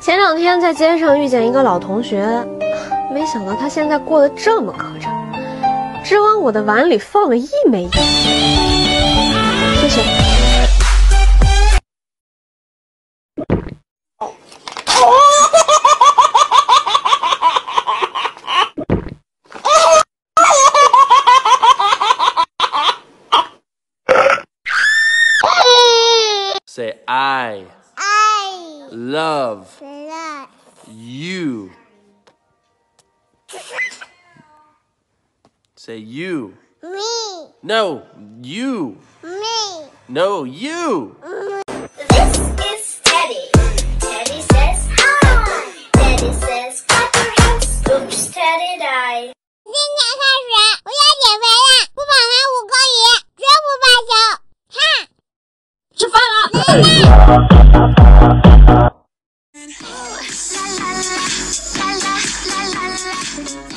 前2天在街上遇见一个老同学，没想到他现在过得这么可碜，只往我的碗里放了1枚盐。谢谢。 Say I love you. Say you. Me. No, you. Me. No, you. This is Teddy. Teddy says hi. Teddy says clap your hands. Oops, Teddy died. 今天开始，不要减肥了，不跑完5公里，绝不罢休。看， 吃饭了。 啦啦啦啦啦啦啦。